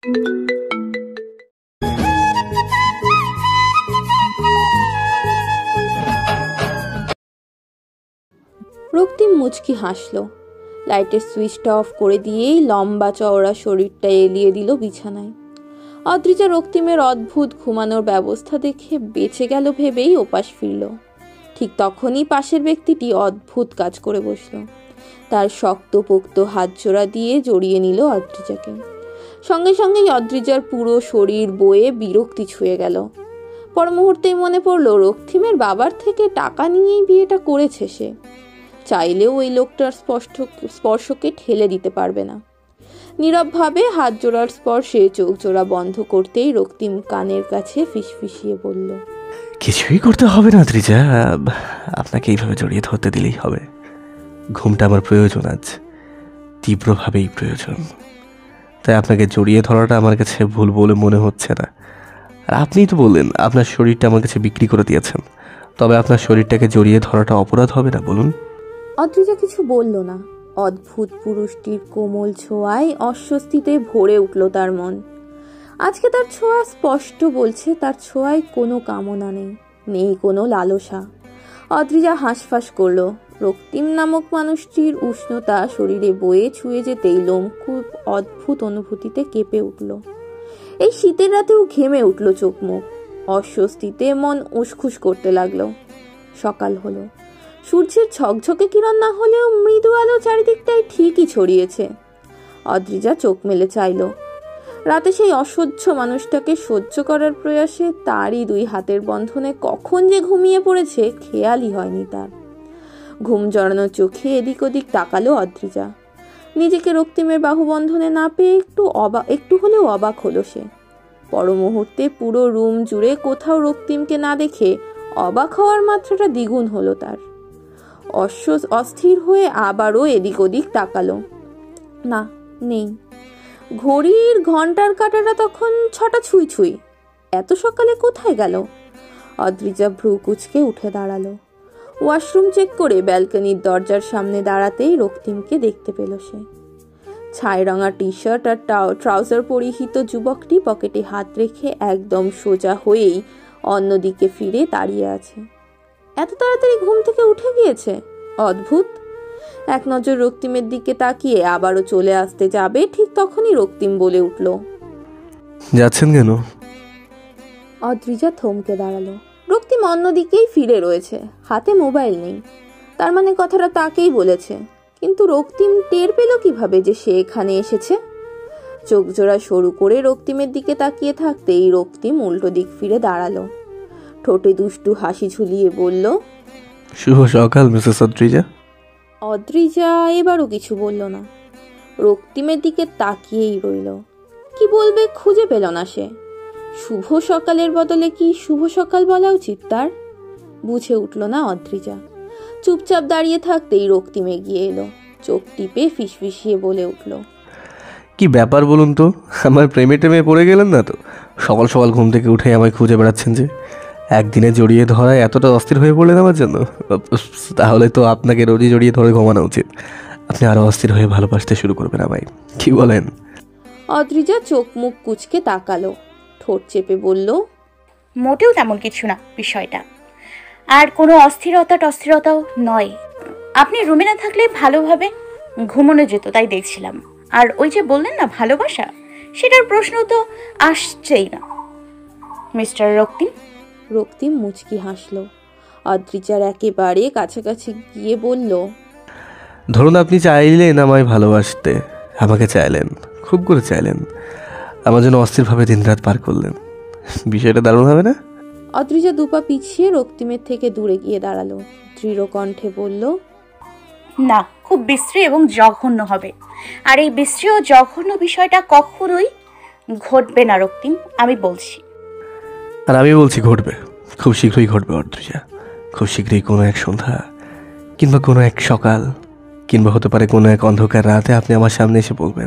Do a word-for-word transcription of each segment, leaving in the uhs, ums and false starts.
রক্তিম মুচকি হাসল। লাইটের সুইচটা অফ করে দিয়েই লম্বা চওড়া শরীরটা এলিয়ে দিল বিছানায়। অদ্রিজা রক্তিমের অদ্ভুত ঘুমানোর ব্যবস্থা দেখে বেঁচে গেল ভেবেই ওপাশ ফিরল। ঠিক তখনই পাশের ব্যক্তিটি অদ্ভুত কাজ করে বসল। তার শক্তপোক্ত হাত জোড়া দিয়ে জড়িয়ে নিল অদ্রিজাকে। সঙ্গে সঙ্গেই অদ্রিজার পুরো শরীর বয়ে বিরক্তি ছুঁয়ে গেল। পর মুহূর্তেই মনে পড়ল রক্তিমের বাবার থেকে টাকা নিয়েই বিয়েটা করেছে সে। চাইলেও ওই লোকটার স্পষ্ট স্পর্শকে ঠেলে দিতে পারবে না। নীরবভাবে হাত জোড়ার স্পর্শে চোখ জোড়া বন্ধ করতেই রক্তিম কানের কাছে ফিসফিসিয়ে বলল, কিছুই করতে হবে না অদ্রিজা, আপনাকে এইভাবে জড়িয়ে ধরতে দিলেই হবে। ঘুমটা আমার প্রয়োজন, আজ তীব্রভাবেই প্রয়োজন। তাই আপনাকে জড়িয়ে ধরাটা আমার কাছে ভুল বলে মনে হচ্ছে না। আর আপনিই তো বললেন আপনার শরীরটা আমার কাছে বিক্রি করে দিয়েছেন, তবে আপনার শরীরটাকে জড়িয়ে ধরাটা অপরাধ হবে না বলুন? অদ্রিজা কিছু বলল না। অদ্ভুত পুরুষটির কোমল ছোঁয়ায় অস্বস্তিতে ভরে উঠল তার মন। আজকে তার ছোঁয়া স্পষ্ট বলছে তার ছোঁয়ায় কোনো কামনা নেই, নেই কোনো লালসা। অদ্রিজা হাঁসফাঁস করল। রক্তিম নামক মানুষটির উষ্ণতা শরীরে বয়ে ছুঁয়ে যেতেই লোম খুব অদ্ভুত অনুভূতিতে কেঁপে উঠল। এই শীতের রাতেও ঘেমে উঠল চোখ মুখ। অস্বস্তিতে মন উসখুস করতে লাগলো। সকাল হলো। সূর্যের ঝকঝকে কিরণ না হলেও মৃদু আলো চারিদিকটাই ঠিকই ছড়িয়েছে। অদ্রিজা চোখ মেলে চাইল। রাতে সেই অসহ্য মানুষটাকে সহ্য করার প্রয়াসে তারই দুই হাতের বন্ধনে কখন যে ঘুমিয়ে পড়েছে খেয়ালই হয়নি তার। ঘুম জড়ানো চোখে এদিক ওদিক তাকালো অদ্রিজা। নিজেকে রক্তিমের বাহুবন্ধনে না পেয়ে একটু অবাক একটু হলেও অবাক হলো সে। পর মুহূর্তে পুরো রুম জুড়ে কোথাও রক্তিমকে না দেখে অবাক হওয়ার মাত্রাটা দ্বিগুণ হলো তার। অস্থির হয়ে আবারও এদিক ওদিক তাকালো। না, নেই। ঘড়ির ঘন্টার কাঁটাটা তখন ছটা ছুঁই ছুঁই। এত সকালে কোথায় গেল? অদ্রিজা ভ্রু কুঁচকে উঠে দাঁড়ালো। ওয়াশরুম চেক করে ব্যালকনির দরজার সামনে দাঁড়াতেই রক্তিমকে দেখতে পেল সে। ছাই রঙা টি শার্ট আর ট্রাউজার পরিহিত যুবকটি পকেটে হাত রেখে একদম সোজা হয়েই অন্যদিকে ফিরে দাঁড়িয়ে আছে। এত তাড়াতাড়ি ঘুম থেকে উঠে গিয়েছে, অদ্ভুত। এক নজর রক্তিমের দিকে তাকিয়ে আবারও চলে আসতে যাবে, ঠিক তখনই রক্তিম বলে উঠল, যাচ্ছেন কেন? অদ্রিজা থমকে দাঁড়ালো। রক্তিম অন্যদিকেই ফিরে রয়েছে, হাতে মোবাইল নেই। তার মানে কথাটা তাকেই বলেছে, কিন্তু রক্তিম টের পেল কিভাবে যে সে এখানে এসেছে? চোখ জোড়া সরু করে রক্তিমের দিকে তাকিয়ে থাকতেই রক্তিম উল্টো দিক ফিরে দাঁড়ালো। ঠোঁটে দুষ্টু হাসি ঝুলিয়ে বলল, শুভ সকাল মিসেস অদ্রিজা। অদ্রিজা এবারও কিছু বলল না, রক্তিমের দিকে তাকিয়েই রইল। কি বলবে খুঁজে পেল না সে। শুভ সকালের বদলে কি শুভ সকাল বলা উচিত তার? বুঝে উঠল না অদ্রিজা। চুপচাপ দাঁড়িয়ে থাকতেই রক্তিম এগিয়ে এলো। চোখ টিপে ফিসফিসিয়ে বলে উঠল, কি ব্যাপার বলুন তো? আমার প্রেমে টেমে পড়ে গেলেন না তো? সকাল সকাল ঘুম থেকে উঠে আমায় খুঁজে বেড়াচ্ছেন যে? একদিনে জড়িয়ে ধরায় এতটা অস্থির হয়ে পড়লেন আমার জন্য? তাহলে তো আপনাকে রোজই জড়িয়ে ধরে ঘুমানো উচিত। আপনি আরো অস্থির হয়ে ভালোবাসতে শুরু করবেন আমায়, কি বলেন? অদ্রিজা চোখ মুখ কুঁচকে তাকালো, ঠোঁট চেপে বলল, মোটেও তেমন কিছু না বিষয়টা। আর কোনো অস্থিরতা টস্থিরতাও নয়। আপনি রুমে না থাকলে ভালোভাবে ঘুমানো যেত, তাই দেখছিলাম। আর ওই যে বললেন না ভালোবাসা, সেটার প্রশ্ন তো আসছেই না মিস্টার রক্তিম। রক্তিম মুচকি হাসল। অদ্রিজার একেবারে কাছাকাছি গিয়ে বলল, ধরুন আপনি চাইলেন আমায় ভালোবাসতে, আমাকে চাইলেন, খুব করে চাইলেন, আমার জন্য অস্থিরভাবে দিনরাত পার করলেন। বিষয়টা দারুণ হবে না? অদ্রিজা দুপা পিছিয়ে রক্তিমের থেকে দূরে গিয়ে দাঁড়ালো। দৃঢ় কণ্ঠে বলল, না, খুব বিশ্রী এবং জঘন্য হবে। আর এই বিশ্রী ও জঘন্য বিষয়টা কখনোই ঘটবে না রক্তিম, আমি বলছি। আর আমি বলছি ঘটবে, খুব শীঘ্রই ঘটবে অদ্রিজা। খুব শীঘ্রই কোনো এক সন্ধ্যা, কিংবা কোনো এক সকাল, কিংবা হতে পারে কোনো এক অন্ধকার রাতে আপনি আমার সামনে এসে বলবেন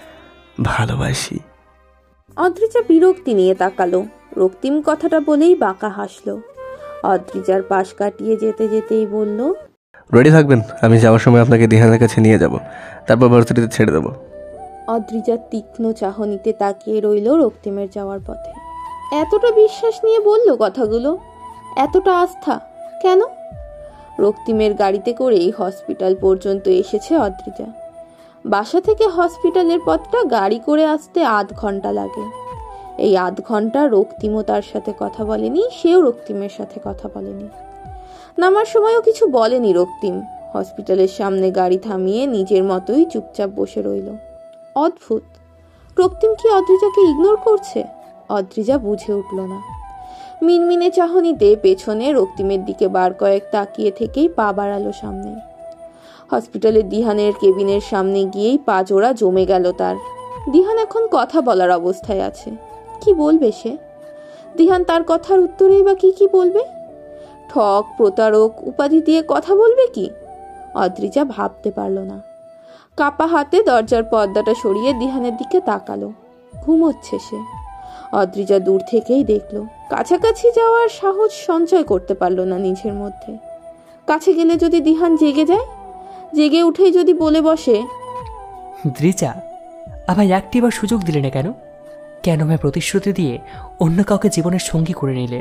ভালোবাসি। অদ্রিজা বিরক্তি নিয়ে তাকালো। রক্তিম কথাটা বলেই বাঁকা হাসলো। অদ্রিজার পাশ কাটিয়ে যেতে যেতেই বলল, রেডি থাকবেন, আমি যাওয়ার সময় আপনাকে দিহানের কাছে নিয়ে যাব, তারপর ভার্সিটিতে ছেড়ে দেবো। অদ্রিজা তীক্ষ্ণ চাহনিতে তাকিয়ে রইল রক্তিমের যাওয়ার পথে। এতটা বিশ্বাস নিয়ে বলল কথাগুলো, এতটা আস্থা কেন? রক্তিমের গাড়িতে করেই হসপিটাল পর্যন্ত এসেছে অদ্রিজা। বাসা থেকে হসপিটালের পথটা গাড়ি করে আসতে আধ ঘন্টা লাগে। এই আধ ঘন্টা রক্তিমও তার সাথে কথা বলেনি, সেও রক্তিমের সাথে কথা বলেনি। নামার সময়ও কিছু বলেনি রক্তিম। হসপিটালের সামনে গাড়ি থামিয়ে নিজের মতোই চুপচাপ বসে রইল। অদ্ভুত, রক্তিম কি অদ্রিজাকে ইগনোর করছে? অদ্রিজা বুঝে উঠল না। মিনমিনে চাহনিতে পেছনে রক্তিমের দিকে বার কয়েক তাকিয়ে থেকেই পা বাড়ালো সামনে। হসপিটালের দিহানের কেবিনের সামনে গিয়েই পা জোড়া জমে গেল তার। দিহান এখন কথা বলার অবস্থায় আছে। কি বলবে সে? দিহান তার কথার উত্তরেই বা কি কি বলবে? ঠক, প্রতারক উপাধি দিয়ে কথা বলবে কি? অদ্রিজা ভাবতে পারল না। কাপা হাতে দরজার পর্দাটা সরিয়ে দিহানের দিকে তাকালো। ঘুমোচ্ছে সে। অদ্রিজা দূর থেকেই দেখলো। কাছাকাছি যাওয়ার সাহস সঞ্চয় করতে পারল না নিজের মধ্যে। কাছে গেলে যদি দিহান জেগে যায়, জেগে উঠেই যদি বলে বসে, দ্রিজা, আমায় একটিবার সুযোগ দিলে না কেন? কেন আমায় প্রতিশ্রুতি দিয়ে অন্য কাউকে জীবনের সঙ্গী করে নিলে?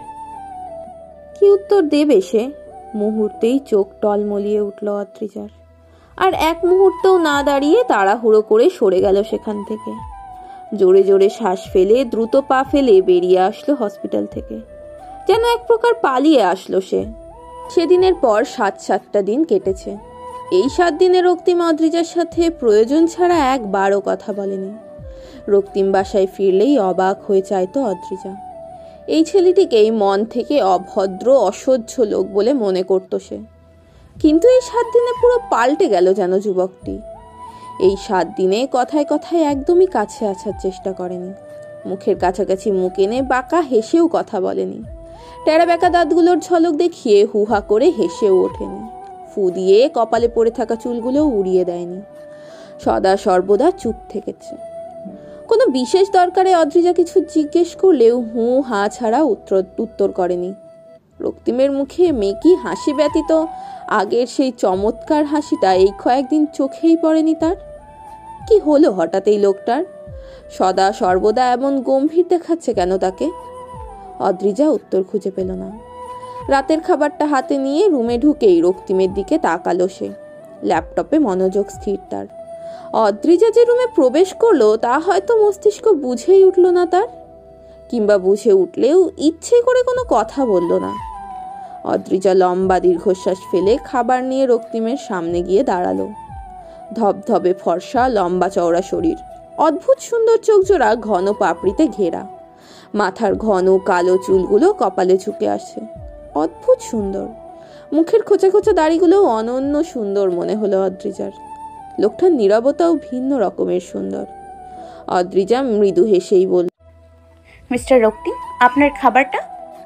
কি উত্তর দেবে সে? মুহূর্তেই চোখ টলমলিয়ে উঠল অদ্রিজার। আর এক মুহূর্তও না দাঁড়িয়ে তাড়াহুড়ো করে সরে গেল সেখান থেকে। জোরে জোরে শ্বাস ফেলে দ্রুত পা ফেলে বেরিয়ে আসলো হসপিটাল থেকে। যেন এক প্রকার পালিয়ে আসলো সে। সেদিনের পর সাত সাতটা দিন কেটেছে। এই সাত দিনে রক্তিম অদ্রিজার সাথে প্রয়োজন ছাড়া একবারও কথা বলেনি। রক্তিম বাসায় ফিরলেই অবাক হয়ে চাইতো অদ্রিজা। এই ছেলেটিকেই মন থেকে অভদ্র অসহ্য লোক বলে মনে করত সে। কিন্তু এই সাত দিনে পুরো পাল্টে গেল যেন যুবকটি। এই সাত দিনে কথায় কথায় একদমই কাছে আসার চেষ্টা করেনি। মুখের কাছাকাছি মুখ এনে বাঁকা হেসেও কথা বলেনি। টেরা বেঁকা দাঁতগুলোর ঝলক দেখিয়ে হুহা করে হেসেও ওঠেনি। ফু দিয়ে কপালে পড়ে থাকা চুলগুলোও উড়িয়ে দেয়নি। সদা সর্বদা চুপ থেকেছে। কোনো বিশেষ দরকারে অদ্রিজা কিছু জিজ্ঞেস করলেও হু হা ছাড়া উত্তর উত্তর করেনি। রক্তিমের মুখে মেকি হাসি ব্যতীত আগের সেই চমৎকার হাসিটা এই কয়েকদিন চোখেই পড়েনি তার। কি হলো হঠাৎ এই লোকটার? সদা সর্বদা এমন গম্ভীর দেখাচ্ছে কেন তাকে? অদ্রিজা উত্তর খুঁজে পেল না। রাতের খাবারটা হাতে নিয়ে রুমে ঢুকেই রক্তিমের দিকে তাকালো সে। ল্যাপটপে মনোযোগ স্থির তার। অদ্রিজা যে রুমে প্রবেশ করলো তা হয়তো মস্তিষ্ক বুঝেই উঠল না তার, কিংবা বুঝে উঠলেও ইচ্ছে করে কোনো কথা বলল না। অদ্রিজা লম্বা দীর্ঘশ্বাস ফেলে খাবার নিয়ে রক্তিমের সামনে গিয়ে দাঁড়ালো। ধবধবে ফর্সা, লম্বা চওড়া শরীর, অদ্ভুত সুন্দর চোখ জোড়া ঘন পাপড়িতে ঘেরা, মাথার ঘন কালো চুলগুলো কপালে ঝুঁকে আসে। অদ্ভুত সুন্দর। মুখের খোঁচা খোঁচা দাড়িগুলো অনন্য সুন্দর মনে হলো অদ্রিজার। লোকটার নীরবতাও ভিন্ন রকমের সুন্দর। অদ্রিজা মৃদু হেসেই বলল, মিস্টার রক্তিম, আপনার খাবারটা?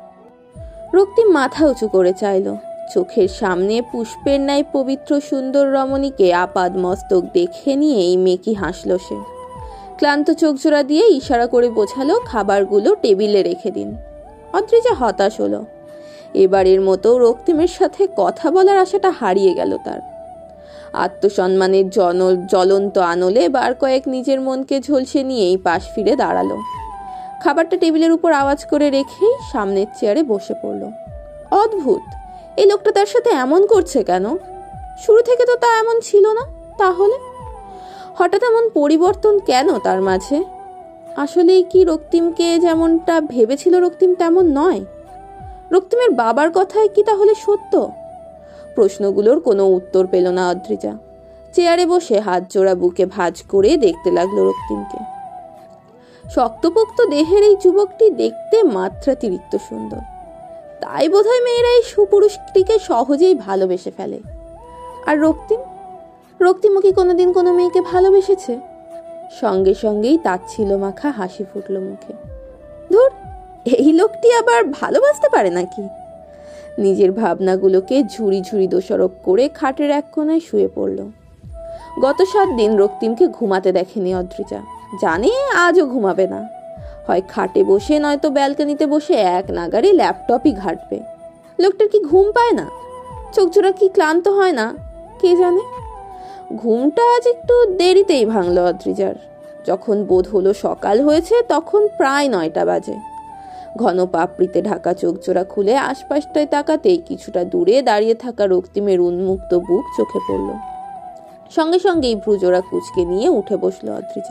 রক্তিম মাথা উঁচু করে চাইল। চোখের সামনে পুষ্পের ন্যায় পবিত্র সুন্দর রমণীকে আপাদ মস্তক দেখে নিয়েই মেকি হাসল সে। ক্লান্ত চোখ জোড়া দিয়ে ইশারা করে বোঝালো খাবারগুলো টেবিলে রেখে দিন। অদ্রিজা হতাশ হলো। এবারের মতো রক্তিমের সাথে কথা বলার আশাটা হারিয়ে গেল তার। আত্মসম্মানের জন জ্বলন্ত আনলে বার কয়েক নিজের মনকে ঝলসে নিয়েই পাশ ফিরে দাঁড়ালো। খাবারটা টেবিলের উপর আওয়াজ করে রেখেই সামনের চেয়ারে বসে পড়ল। অদ্ভুত, এই লোকটা তার সাথে এমন করছে কেন? শুরু থেকে তো তা এমন ছিল না। তাহলে হঠাৎ এমন পরিবর্তন কেন তার মাঝে? আসলেই কি রক্তিমকে যেমনটা ভেবেছিল রক্তিম তেমন নয়? রক্তিমের বাবার কথাই কি তাহলে সত্য? প্রশ্নগুলোর কোনো উত্তর পেল না অদ্রিজা। চেয়ারে বসে হাত জোড়া বুকে ভাঁজ করে দেখতে লাগলো রক্তিমকে। শক্তপোক্ত দেহের এই যুবকটি দেখতে মাত্রাতিরিক্ত সুন্দর। তাই বোধহয় মেয়েরা এই সুপুরুষটিকে সহজেই ভালোবেসে ফেলে। আর রক্তিম রক্তিমও কি কোনোদিন কোনো মেয়েকে ভালোবেসেছে? সঙ্গে সঙ্গেই তাচ্ছিল্য মাখা হাসি ফুটল মুখে। ধুর, এই লোকটি আবার ভালোবাসতে পারে নাকি? নিজের ভাবনাগুলোকে ঝুড়ি ঝুড়ি দোষারোপ করে খাটের এক কোণায় শুয়ে পড়ল। গত সাত দিন রক্তিমকে ঘুমাতে দেখেনি অদ্রিজা। জানে আজও ঘুমাবে না। হয় খাটে বসে নয়তো ব্যালকনিতে বসে এক নাগারে ল্যাপটপই ঘাঁটবে। লোকটার কি ঘুম পায় না? চোখ জোড়া কি ক্লান্ত হয় না? কে জানে। ঘুমটা আজ একটু দেরিতেই ভাঙল অদ্রিজার। যখন বোধ হলো সকাল হয়েছে তখন প্রায় নয়টা বাজে। ঘন পাপড়িতে ঢাকা চোখ জোড়া খুলে আশপাশটায় তাকাতেই কিছুটা দূরে দাঁড়িয়ে থাকা রক্তিমের উন্মুক্ত বুক চোখে পড়ল। সঙ্গে সঙ্গেই ভ্রুজোড়া কুচকে নিয়ে উঠে বসলো অদ্রিজা।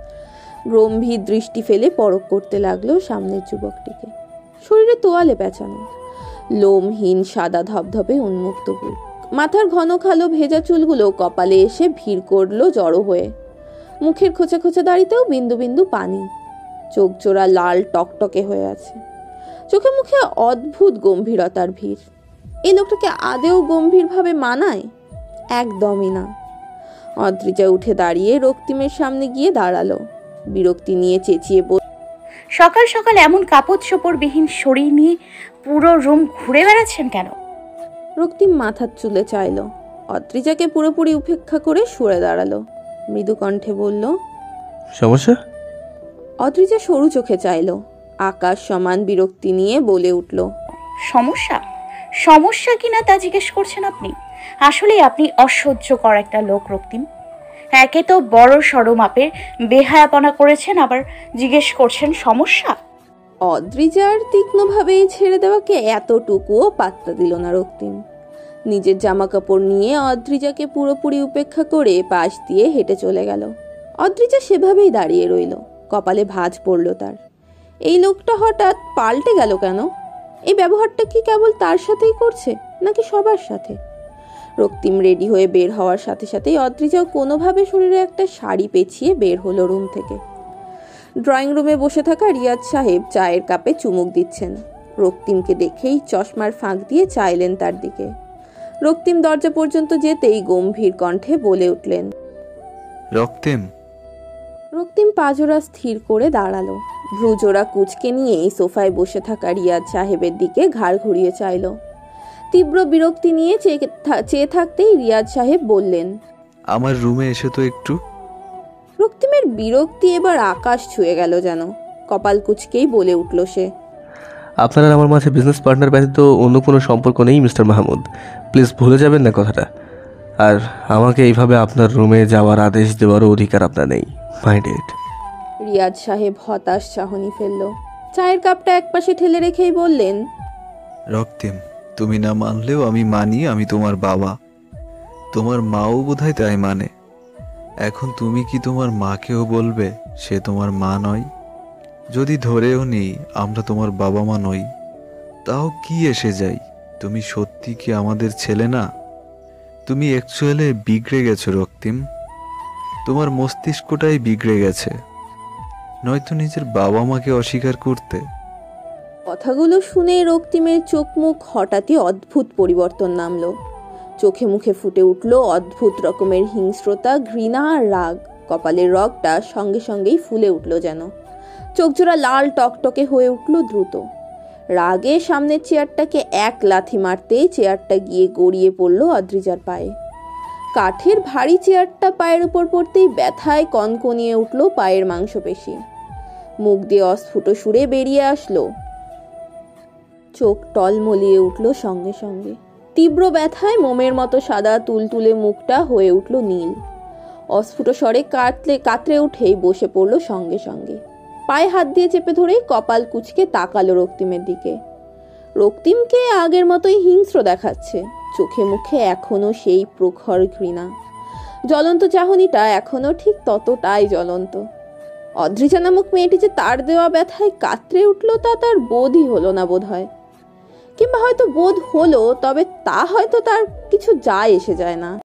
গম্ভীর দৃষ্টি ফেলে পরখ করতে লাগলো সামনের যুবকটিকে। শরীরে তোয়ালে পেঁচানো, লোমহীন সাদা ধবধবে উন্মুক্ত বুক, মাথার ঘন কালো ভেজা চুলগুলো কপালে এসে ভিড় করলো জড়ো হয়ে। মুখের খোঁচা খোঁচা দাড়িতেও বিন্দু বিন্দু পানি, চোখ জোড়া লাল টকটকে হয়ে আছে, চোখে মুখে অদ্ভুত গম্ভীরতার ভিড়। এই লোকটাকে আদেও গম্ভীরভাবে মানায়? একদমই না। অদ্রিজা উঠে দাঁড়িয়ে রক্তিমের সামনে গিয়ে দাঁড়ালো। বিরক্তি নিয়ে চেঁচিয়ে বলল, সকাল সকাল এমন কাপড় চোপড়বিহীন শরীর নিয়ে পুরো রুম ঘুরে বেড়াচ্ছেন কেন? রক্তিম মাথার চুলে চাইল। অদ্রিজাকে পুরোপুরি উপেক্ষা করে সরে দাঁড়ালো। মৃদু কণ্ঠে বলল, সমস্যা? অদ্রিজা সরু চোখে চাইল। আকাশ সমান বিরক্তি নিয়ে বলে উঠল, সমস্যা? সমস্যা কিনা তা জিজ্ঞেস করছেন আপনি? আসলে আপনি অসহ্যকর একটা লোক রক্তিম। একে তো বড় সড়ো মাপের বেহায়াপনা করেছেন, আবার জিজ্ঞেস করছেন সমস্যা? অদ্রিজার তীক্ষ্ণভাবেই ছেড়ে দেওয়াকে এতটুকুও পাত্তা দিল না রক্তিম। নিজের জামা কাপড় নিয়ে অদ্রিজাকে পুরোপুরি উপেক্ষা করে পাশ দিয়ে হেঁটে চলে গেল। অদ্রিজা সেভাবেই দাঁড়িয়ে রইল। কপালে ভাঁজ পড়ল তার। এই লোকটা হঠাৎ পাল্টে গেল কেন? এই ব্যবহারটা কি কেবল তার সাথেই করছে নাকি সবার সাথে? রক্তিম রেডি হয়ে বের হওয়ার সাথে সাথেই অদ্রিজাও কোনোভাবে শরীরে একটা শাড়ি পেঁচিয়ে বের হলো রুম থেকে। ড্রয়িং রুমে বসে থাকা রিয়াজ সাহেব চায়ের কাপে চুমুক দিচ্ছেন। রক্তিমকে দেখেই চশমার ফাঁক দিয়ে চাইলেন তার দিকে। রক্তিম দরজা পর্যন্ত যেতেই গম্ভীর কণ্ঠে বলে উঠলেন, রক্তিম। রক্তিম পাজোড়া স্থির করে দাঁড়ালো। ভ্রুজোড়া কুচকে নিয়েই সোফায় বসে থাকা রিয়াজ সাহেবের দিকে ঘাড় ঘুরিয়ে চাইল। তীব্র বিরক্তি নিয়ে চেয়ে থাকতেই রিয়াজ সাহেব বললেন, আমার রুমে এসে তো একটু। রক্তিমের বিরক্তি এবার আকাশ ছুঁয়ে গেল যেন। কপাল কুচকেই বলে উঠল সে, আপনার আর আমার মাঝে বিজনেস পার্টনার ব্যতীত অন্য কোনো সম্পর্ক নেই মিস্টার মাহমুদ। প্লিজ ভুলে যাবেন না কথাটা। আর আমাকে এইভাবে আপনার রুমে যাওয়ার আদেশ দেওয়ারও অধিকার আপনার নেই। মাইন্ডেড। রিয়াজ সাহেব হতাশ চাহনি ফেলল। চায়ের কাপটা একপাশে ঠেলে রেখেই বললেন, রক্তিম, তুমি না মানলেও আমি মানি আমি তোমার বাবা। তোমার মাও বোধহয় তাই মানে। এখন তুমি কি তোমার মাকেও বলবে সে তোমার মা নয়? যদি ধরেও নেই আমরা তোমার বাবা মা নই, তাও কি এসে যাই? তুমি সত্যি কি আমাদের ছেলে না? তুমি অ্যাকচুয়ালি বিগড়ে গেছো রক্তিম। তোমার মস্তিষ্কটাই বিগড়ে গেছে, নয়তো নিজের বাবা মাকে অস্বীকার করতে। কথাগুলো শুনে রক্তিমের চোখ মুখ হঠাৎই অদ্ভুত পরিবর্তন নামলো। চোখে মুখে ফুটে উঠল অদ্ভুত রকমের হিংস্রতা, ঘৃণা আর রাগ। কপালের রগটা সঙ্গে সঙ্গেই ফুলে উঠল যেন। চোখজোড়া লাল টকটকে হয়ে উঠল দ্রুত। রাগে সামনের চেয়ারটাকে এক লাথি মারতেই চেয়ারটা গিয়ে গড়িয়ে পড়ল অদ্রিজার পায়ে। কাঠের ভারী চেয়ারটা পায়ের উপর পড়তেই ব্যথায় কনকনিয়ে উঠল পায়ের মাংসপেশি। মুখ দিয়ে অস্ফুট সুরে বেরিয়ে আসলো, চোখ টলমলিয়ে উঠল সঙ্গে সঙ্গে। তীব্র ব্যথায় মোমের মতো সাদা তুলতুলে মুখটা হয়ে উঠল নীল। অস্ফুট স্বরে কাতলে কাতরে উঠেই বসে পড়ল সঙ্গে সঙ্গে। পায়ে হাত দিয়ে চেপে ধরেই কপাল কুচকে তাকালো রক্তিমের দিকে। রক্তিমকে আগের মতোই হিংস্র দেখাচ্ছে। চোখে মুখে এখনো সেই প্রখর ঘৃণা। জ্বলন্ত চাহনিটা এখনো ঠিক ততটাই জ্বলন্ত। অদ্রিজা নামক মেয়েটি যে তার দেওয়া ব্যথায় কাতরে উঠল তা তার বোধই হলো না বোধ হয়। কিংবা হয়তো বোধ হলো, তবে তা হয়তো তার কিছু যায় এসে যায় না।